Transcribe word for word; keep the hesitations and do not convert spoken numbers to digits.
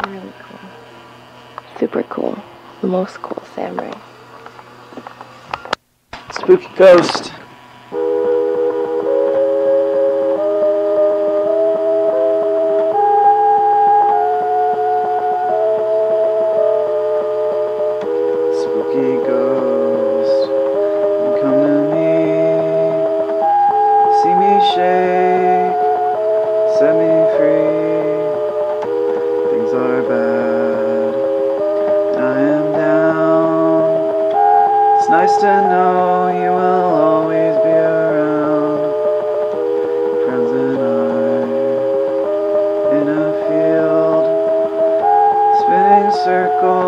Really cool. Super cool. The most cool samurai. Spooky ghost. Spooky ghost, come to me, see me shake, set me free. Things are bad, I am down. It's nice to know you will always be around. Friends and I, in a field, spinning circles.